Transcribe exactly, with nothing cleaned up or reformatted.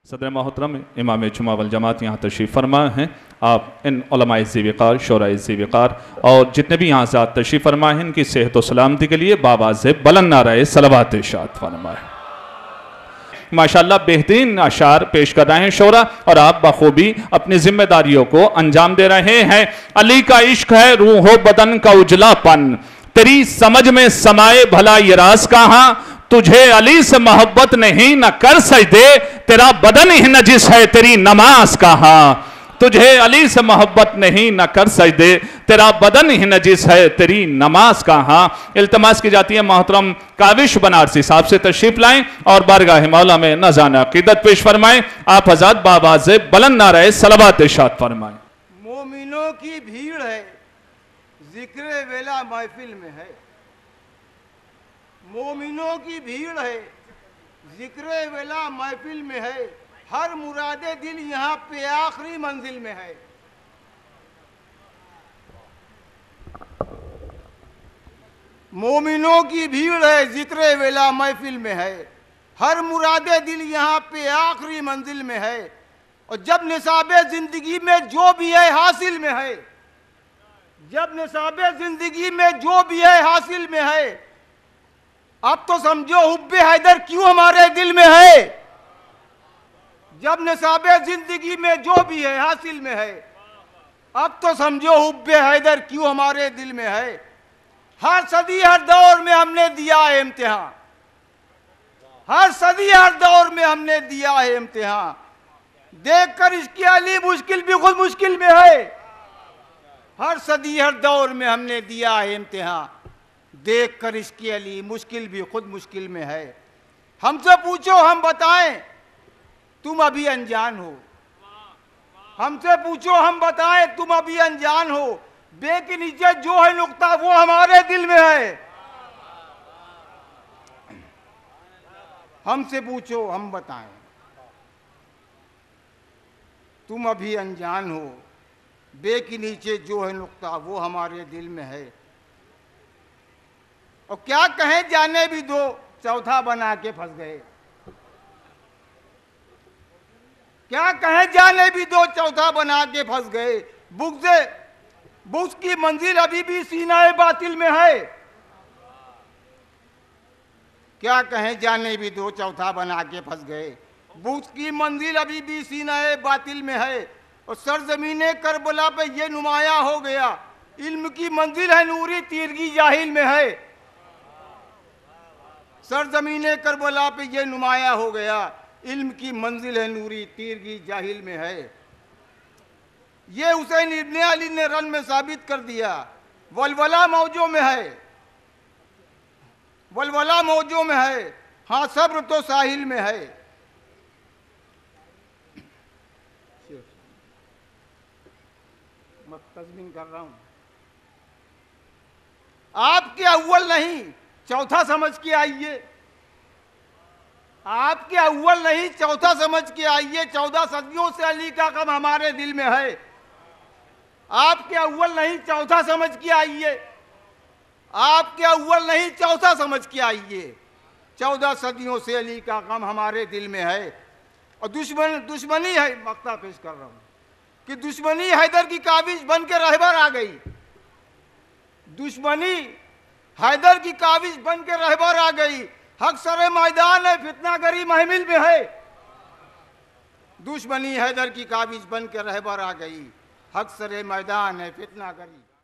सदर मोहतरम इमाम जुमा वल जमात यहाँ तशरीफ़ फरमा हैं। आप इन उलमाए ज़िविकार, शोराए ज़िविकार और जितने भी यहाँ से तशरीफ़ फरमा हैं इनकी सेहत व सलामती के लिए बाबाज़े बुलंद नाराए सलवात इरशाद फरमाए। माशाअल्लाह बेहतरीन अशार पेश कर रहे हैं शोरा और आप बखूबी अपनी जिम्मेदारियों को अंजाम दे रहे हैं। अली का इश्क है रूहो बदन का उजलापन, तेरी समझ में समाए भला ये राज कहाँ, तुझे अली से मोहब्बत नहीं न कर सजदे, तेरा बदन ही नजिस है तेरी नमाज कहाँ। तुझे अली से मोहब्बत नहीं न कर सजदे, तेरा बदन ही नजिस है तेरी नमाज कहाँ। इल्तमास की जाती है मोहतरम काविश बनारसी साहब से तशरीफ लाएं और बारगाह मौला में नज़ान अकीदत पेश फरमाएं। आप हज़रात बाबाज़े बुलंद नाराए सलवात इरशाद फरमाएं। मोमिनों की भीड़ है जिक्र वेला महफिल में है, मोमिनों की भीड़ है जिक्र वेला महफिल में है, हर मुरादे दिल यहाँ पे आखिरी मंजिल में है। मोमिनों की भीड़ है जिक्र वेला महफिल में है, हर मुरादे दिल यहाँ पे आखिरी मंजिल में है। और जब निसाबे जिंदगी में जो भी है हासिल में है, जब निसाबे जिंदगी में जो भी है हासिल में है, अब तो समझो हुब्बे हैदर क्यों हमारे दिल में है। जब निसाबे जिंदगी में जो भी है हासिल में है, अब तो समझो हुब्बे हैदर क्यों हमारे दिल में है। हर सदी हर दौर में हमने दिया है इम्तिहान, हर सदी हर दौर में हमने दिया है इम्तिहान, देखकर इसकी अली मुश्किल भी खुद मुश्किल में है। हर सदी हर दौर में हमने दिया है इम्तिहान, देख कर इसकी अली मुश्किल भी खुद मुश्किल में है। हमसे पूछो हम बताएं तुम अभी अनजान हो, हमसे पूछो हम बताएं तुम अभी अनजान हो, बे के नीचे जो है नुक्ता वो हमारे दिल में है। हमसे पूछो हम बताएं तुम अभी अनजान हो, बे के नीचे जो है नुक्ता वो हमारे दिल में है। और क्या कहें जाने भी दो चौथा बना के फंस गए, क्या कहें जाने भी दो चौथा बना के फंस गए। बुग़्ज़े बुग़्ज़ की मंजिल अभी भी सीनाए बातिल में है, क्या कहें जाने भी दो चौथा बना के फंस गए। बुग़्ज़ की मंजिल अभी भी सीनाए बातिल में है और सरज़मीने करबला पे ये नुमाया हो गया, इल्म की मंजिल है नूरी तीरगी जाहिल में है। सरजमीने करबला पे ये नुमाया हो गया, इल्म की मंजिल है नूरी तीरगी जाहिल में है। ये हुसैन इब्ने अली ने रन में साबित कर दिया, वलवला मौजों में है, वलवला मौजों में है, हाँ सब्र तो साहिल में है। मैं तस्मीन कर रहा हूं, आपके अव्वल नहीं चौथा समझ के आइए, आपके अव्वल नहीं चौथा समझ के आइए। चौदह सदियों से अली का गम हमारे दिल में है, आपके अव्वल नहीं चौथा समझ के आइए, आपके अव्वल नहीं चौथा समझ के आइए। चौदह सदियों से अली का गम हमारे दिल में है। और दुश्मन दुश्मनी है, मक्ता पेश कर रहा हूं कि दुश्मनी हैदर की काबिज बन के रहबर आ गई, दुश्मनी हैदर की काबिज बन के रहबर आ गई। हक सरे मैदान है फितना गरी महमिल में है, दुश्मनी हैदर की काबिज बन के रहबर आ गई, हक सरे मैदान है फितना गरी।